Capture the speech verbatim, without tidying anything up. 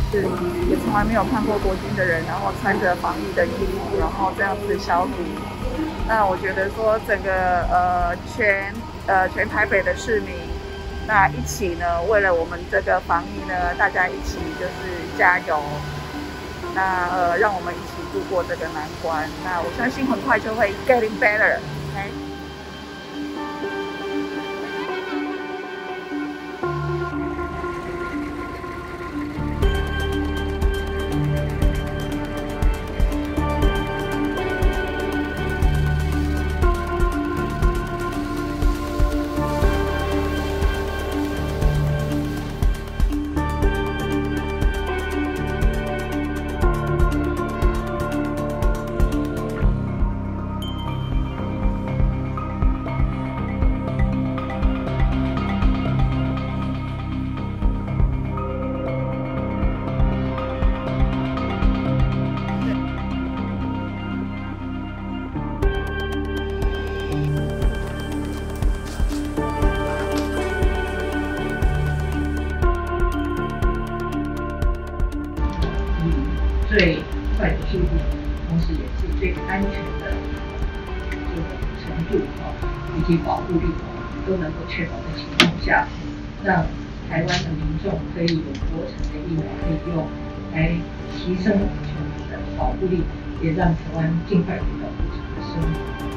是也从来没有看过国军的人，然后穿着防疫的衣服，然后这样子消毒。那我觉得说整个呃全呃全台北的市民，那一起呢，为了我们这个防疫呢，大家一起就是加油。那呃，让我们一起度过这个难关。那我相信很快就会 getting better。OK。 最快的速度，同时也是最安全的这个程度啊，以及保护力都能够确保的情况下，让台湾的民众可以有国产的疫苗可以用，来提升全民的保护力，也让台湾尽快回到正常的生活。